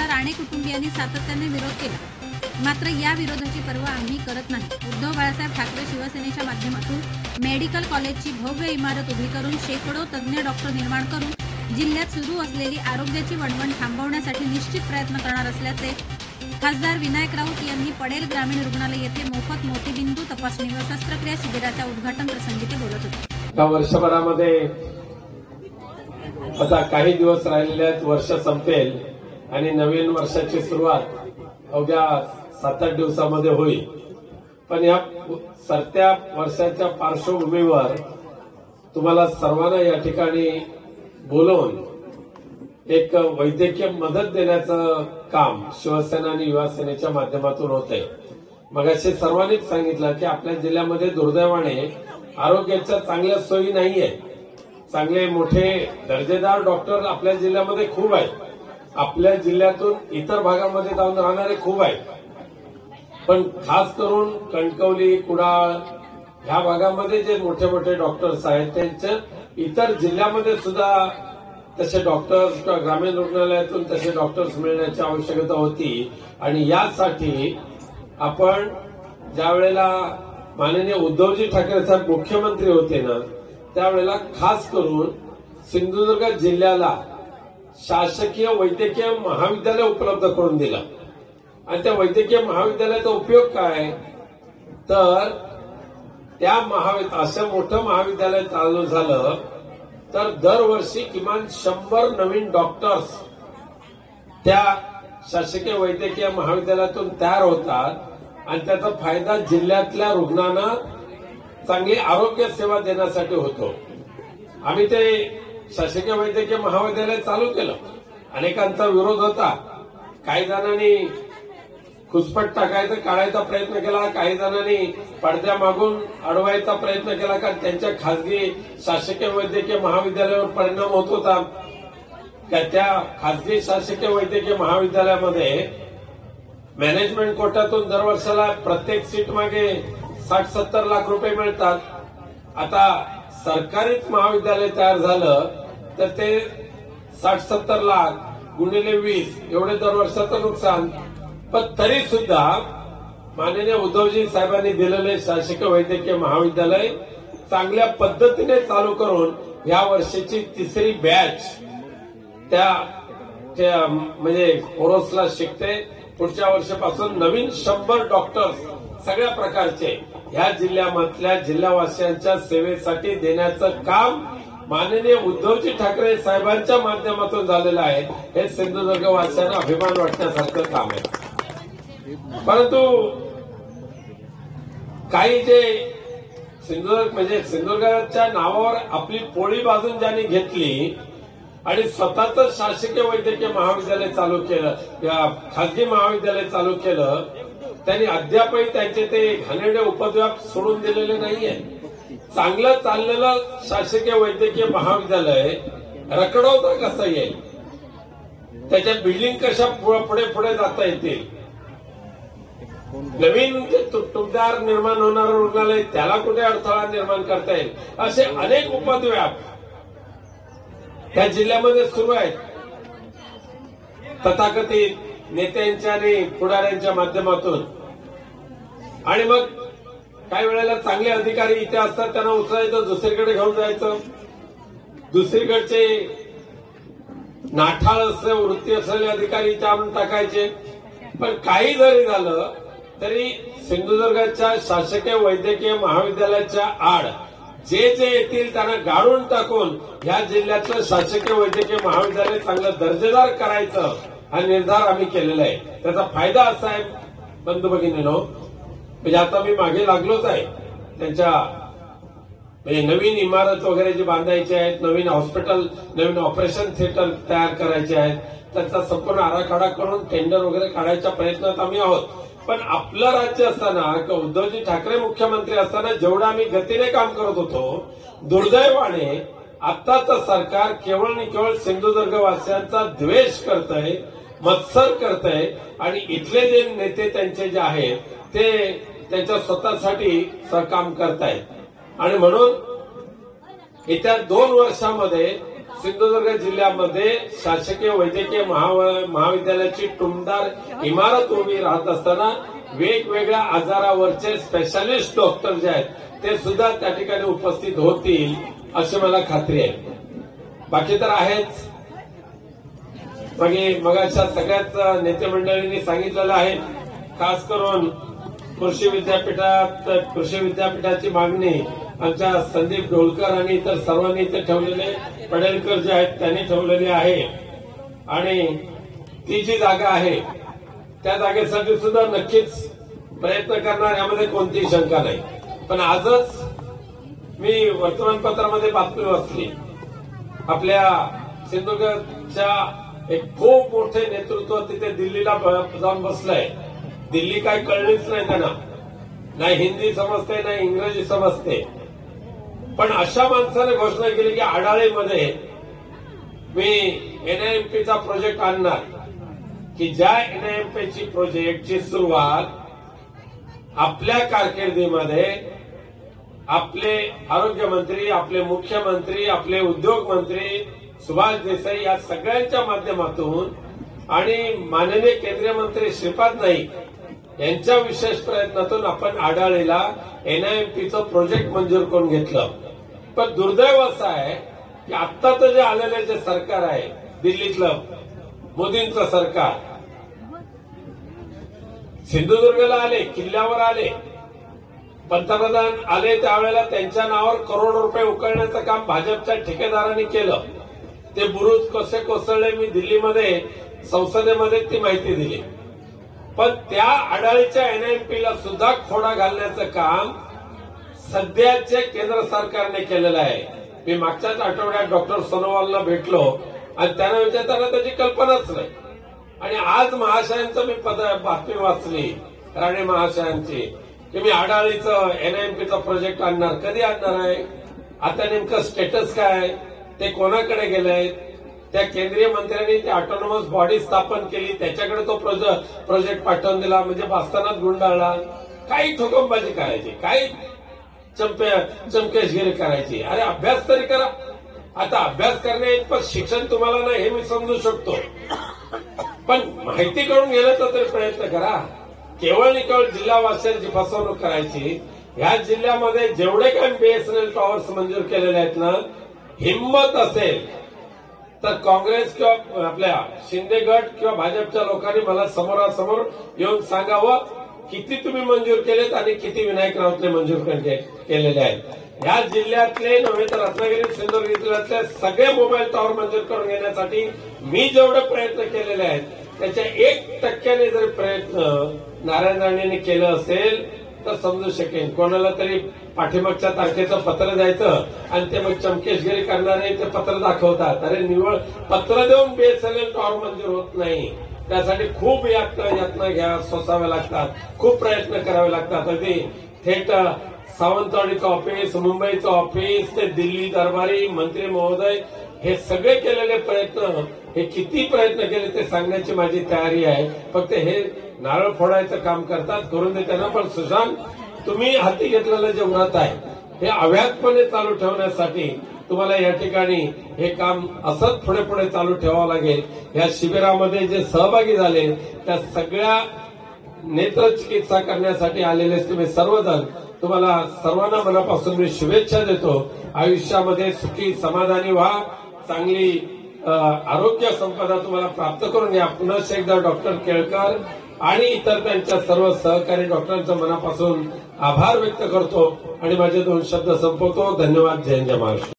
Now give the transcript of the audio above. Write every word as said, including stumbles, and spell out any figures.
राणे कुटुंबियांनी सातत्याने विरोध केला, मात्र या विरोधाची पर्वा आम्ही करत नाही। उद्धव बाळासाहेब ठाकरे शिवसेनेच्या माध्यमातून मेडिकल कॉलेजची भव्य इमारत उभी करून शेकडो तज्ञ डॉक्टर निर्माण करून जिल्ह्यात सुरू असलेली आरोग्याची वणवण थांबवण्यासाठी निश्चित प्रयत्न करणार असल्याचे खासदार विनायक राऊत यांनी पडेल ग्रामीण रुग्णालय येथे मोफत मोतीबिंदू तपासणी व शस्त्रक्रिया शिबिराच्या उद्घाटन प्रसंगी ते बोलत होते। या वर्षभरामध्ये आता काही दिवस राहिलेले आहेत, वर्ष संपेल आणि नवीन वर्षाची सुरुवात अवघ्या सात आठ दिवसामध्ये होईल। पण या सरत्या वर्षाच्या पार्श्वभूमीवर तुम्हाला सर्वांना या ठिकाणी बोलवून एक वैद्यकीय मदत देण्याचं काम शिवसेना आणि युवा सेनेच्या माध्यमातून होतंय। मगाशी सर्वांनीच सांगितलं की आपल्या जिल्ह्यामध्ये दुर्दैवाने आरोग्याच्या चांगल्या सोयी नाहीये। चांगले मोठे दर्जेदार डॉक्टर आपल्या जिल्ह्यामध्ये खूप आहेत, आपल्या जिल्ह्यातून इतर भागामध्ये जाऊन राहणारे खूप आहेत, पण खास करून कणकवली, कुडाळ ह्या भागामध्ये जे मोठे मोठे डॉक्टर्स आहेत त्यांच्या इतर जिल्ह्यामध्ये सुद्धा तसे डॉक्टर्स किंवा ग्रामीण रुग्णालयातून तसे डॉक्टर्स मिळण्याची आवश्यकता होती। आणि यासाठी आपण ज्या वेळेला माननीय उद्धवजी ठाकरे साहेब मुख्यमंत्री होते ना, त्यावेळेला खास करून सिंधुदुर्ग जिल्ह्याला शासकीय वैद्यकीय महाविद्यालय उपलब्ध करून दिलं। आणि त्या वैद्यकीय महाविद्यालयाचा उपयोग काय, तर त्या महाविद्यालय असं मोठं महाविद्यालय चालू झालं तर दरवर्षी किमान शंभर नवीन डॉक्टर्स त्या शासकीय वैद्यकीय महाविद्यालयातून तयार होतात आणि त्याचा फायदा जिल्ह्यातल्या रुग्णांना चांगली आरोग्य सेवा देण्यासाठी होतो। आम्ही ते शासकीय वैद्यकीय महाविद्यालय चालू केलं, अनेकांचा विरोध होता, काही जणांनी खुसपट टाकायचा काढायचा प्रयत्न केला, काही जणांनी पडद्या मागून अडवायचा प्रयत्न केला, कारण त्यांच्या खासगी शासकीय वैद्यकीय महाविद्यालयावर परिणाम होत होता। त्या खासगी शासकीय वैद्यकीय महाविद्यालयामध्ये मॅनेजमेंट कोट्यातून दरवर्षाला प्रत्येक सीट मागे साठ सत्तर लाख रुपये मिळतात। आता सरकारीच महाविद्यालय तयार झालं तर ते साठ सत्तर लाख गुणिले वीस एवढे दरवर्षाचं नुकसान। पण तरी सुद्धा माननीय उद्धवजी साहेबांनी दिलेले शासकीय वैद्यकीय महाविद्यालय चांगल्या पद्धतीने चालू करून या वर्षीची तिसरी बॅच त्या म्हणजे कोरोसला शिकते। पुढच्या वर्षापासून नवीन शंभर डॉक्टर्स सगळ्या प्रकारचे ह्या जिल्ह्यामधल्या जिल्हावासियांच्या सेवेसाठी देण्याचं काम माननीय उद्धवजी ठाकरे साहेबांच्या माध्यमातून झालेलं आहे। हे सिंधुदुर्गवासियांना अभिमान वाटण्यासारखं काम आहे। परंतु काही जे सिंधुदुर्ग म्हणजे सिंधुदुर्गाच्या नावावर आपली पोळी बाजून ज्यांनी घेतली आणि स्वतःच शासकीय वैद्यकीय महाविद्यालय चालू केलं, खासगी महाविद्यालय चालू केलं, त्यांनी अद्यापही त्यांचे ते घाणेरडे उपद्व्याप सोडून दिलेले नाहीये। चांगलं चाललेलं शासकीय वैद्यकीय महाविद्यालय रखडवता कसं येईल, त्याच्या बिल्डिंग कशा पुढे पुढे जाता येतील, नवीन तुटदार निर्माण होणारं रुग्णालय त्याला कुठे अडथळा निर्माण करता येईल, असे अनेक उपद्व्याप त्या जिल्ह्यामध्ये सुरू आहेत। तथाकथित नेत्यांच्या आणि पुढाऱ्यांच्या माध्यमातून। आणि मग काही वेळेला चांगले अधिकारी इथे असतात, त्यांना उचलायचं दुसरीकडे घेऊन जायचं, दुसरीकडचे नाठाळ असले वृत्ती असलेले अधिकारी इथे आणून टाकायचे। पण काही जरी झालं तरी सिंधुदुर्गाच्या शासकीय वैद्यकीय महाविद्यालयाच्या आड जे जे येतील त्यांना गाडून टाकून ह्या जिल्ह्यातलं शासकीय वैद्यकीय महाविद्यालय चांगलं दर्जेदार करायचं हा निर्धार आम्ही केलेला आहे। त्याचा फायदा असा आहे बंधू भगिनींनो, म्हणजे आता मी मागे लागलोच आहे त्यांच्या म्हणजे नवीन इमारत वगैरे जी बांधायची आहेत, नवीन हॉस्पिटल नवीन ऑपरेशन थिएटर तयार करायचे आहेत, त्याचा संपूर्ण आराखडा करून टेंडर वगैरे काढायच्या प्रयत्नात आम्ही आहोत। पण आपलं राज्य असताना किंवा उद्धवजी ठाकरे मुख्यमंत्री असताना जेवढं आम्ही गतीने काम करत होतो, दुर्दैवाने आत्ताचं सरकार केवळ आणि केवळ सिंधुदुर्गवासियांचा द्वेष करतंय, मत्सर करतंय आणि इथले जे नेते त्यांचे जे आहेत ते त्यांच्या स्वतःसाठी काम करतायत। आणि म्हणून येत्या दोन वर्षामध्ये सिंधुदुर्ग जिल्ह्यामध्ये शासकीय वैद्यकीय महाव- महाविद्यालयाची टुमदार इमारत उभी राहत असताना वेगवेगळ्या आजारावरचे स्पेशालिस्ट डॉक्टर जे आहेत ते सुद्धा त्या ठिकाणी उपस्थित होतील अशी मला खात्री आहे. बाकी तर आहेच. मागे मगाच्या सगळ्याच नेते मंडळींनी सांगितलेलं आहे. खास करून कृषी विद्यापीठात कृषी विद्यापीठाची मागणी आमच्या संदीप ढोलकर आणि इतर सर्वांनी इथे ठेवलेले पडेलकर जे आहेत त्यांनी ठेवलेली आहे. आणि ती जी जागा आहे त्या जागेसाठी सुद्धा नक्कीच प्रयत्न करणार यामध्ये कोणतीही शंका नाही. पण आजच मी वर्तमानपत्रामध्ये बातमी वाचली. आपल्या सिंधुदुर्गच्या एक खूप मोठे नेतृत्व तिथे दिल्लीला जाऊन बसलंय. दिल्ली काय कळलीच नाही त्यांना. नाही हिंदी समजते नाही इंग्रजी समजते. पण अशा माणसाने घोषणा केली की आडाळीमध्ये मी एनआयएमपीचा प्रोजेक्ट आणणार की ज्या एनआयएमपीची प्रोजेक्टची सुरुवात आपल्या कारकिर्दीमध्ये आपले आरोग्यमंत्री, आपले मुख्यमंत्री, आपले उद्योग मंत्री सुभाष देसाई या सगळ्यांच्या माध्यमातून आणि माननीय केंद्रीय मंत्री श्रीपाद नाईक यांच्या विशेष प्रयत्नातून आपण आडाळीला एनआयएमपीचं प्रोजेक्ट मंजूर करून घेतलं. पण दुर्दैव असं आहे की आत्ताचं जे आलेलं जे सरकार आहे दिल्लीतलं मोदींचं सरकार सिंधुदुर्गला आले, किल्ल्यावर आले, पंतप्रधान आले त्यावेळेला त्यांच्या नावावर करोड रुपये उकळण्याचं काम भाजपच्या ठेकेदारांनी केलं. ते बुरुज कसे कोसळले मी दिल्लीमध्ये संसदेमध्ये ती माहिती दिली. पण त्या आडाळीच्या एनआयएमपीला सुद्धा खोडा घालण्याचं काम सध्याचे केंद्र सरकारने केलेलं आहे. मी मागच्याच आठवड्यात डॉक्टर सोनोवालला भेटलो आणि त्यांना विचारताना त्याची कल्पनाच नाही. आणि आज महाशयांचं मी पद बातमी वाचली राणे महाशयांची की मी आडाळीचं एनआयएमपीचा प्रोजेक्ट आणणार. कधी आणणार आहे? आता नेमकं स्टेटस काय आहे? ते कोणाकडे गेलेत? त्या केंद्रीय मंत्र्यांनी ती ऑटोनॉमस बॉडी स्थापन केली त्याच्याकडे तो प्रोजेक्ट पाठवून दिला म्हणजे बास्तानात गुंडाळला. काही ठोकमबाजी करायची, काही चंपे चमकेशगिरी करायची. अरे अभ्यास तरी करा. आता अभ्यास करणे पण शिक्षण तुम्हाला नाही हे मी समजू शकतो. पण माहिती करून घेण्याचा तरी प्रयत्न करा. केवळ आणि केवळ जिल्हावासियांची फसवणूक करायची. ह्या जिल्ह्यामध्ये जेवढे काही बीएसएनएल टॉवर्स मंजूर केलेले आहेत ना, हिंमत असेल तर काँग्रेस किंवा आपल्या शिंदे गट किंवा भाजपच्या लोकांनी मला समोरासमोर येऊन सांगावं किती तुम्ही मंजूर केलेत आणि किती विनायक राऊतने मंजूर केलेले आहेत. या जिल्ह्यातले नव्हे तर रत्नागिरी सिंधुदुर्ग जिल्ह्यातले सगळे मोबाईल टॉवर मंजूर करून घेण्यासाठी मी जेवढे प्रयत्न केलेले आहेत त्याच्या एक टक्क्याने जरी प्रयत्न नारायण राणेंनी केलं असेल तर समजू शकेल. कोणाला तरी पाठीमागच्या तारखेचं पत्र द्यायचं आणि ते मग चमकेशगिरी करणारे ते पत्र दाखवतात. अरे निवळ पत्र देऊन बीएसएनएल टॉवर मंजूर होत नाही. त्यासाठी खूप यातना यातना घ्या सोसाव्या लागतात, खूप प्रयत्न करावे लागतात. अगदी थेट सावंतवाडीचं ऑफिस, मुंबईचं ऑफिस, ते दिल्ली दरबारी मंत्री महोदय हे सगळे केलेले प्रयत्न, हे किती प्रयत्न केले ते सांगण्याची माझी तयारी आहे. फक्त हे नारळ फोडायचं काम करतात, करून दे त्यांना. पण सुशांत, तुम्ही हाती घेतलेलं जे व्रत आहे हे अव्याहतपणे चालू ठेवण्यासाठी तुम्हाला या ठिकाणी हे काम असंच पुढे पुढे चालू ठेवावं लागेल. या शिबिरामध्ये जे सहभागी झाले त्या सगळ्या नेत्रचिकित्सा करण्यासाठी आलेले तुम्ही सर्वजण, तुम्हाला सर्वांना मनापासून मी शुभेच्छा देतो. आयुष्यामध्ये सुखी समाधानी व्हा, चांगली आरोग्य संपदा तुम्हाला प्राप्त करून घ्या. पुन्हा एकदा डॉक्टर केळकर आणि इतर त्यांच्या सर्व सहकारी डॉक्टरांच्या मनापासून आभार व्यक्त करतो आणि माझे दोन शब्द संपवतो. धन्यवाद. जय हिंद, जय महाराष्ट्र.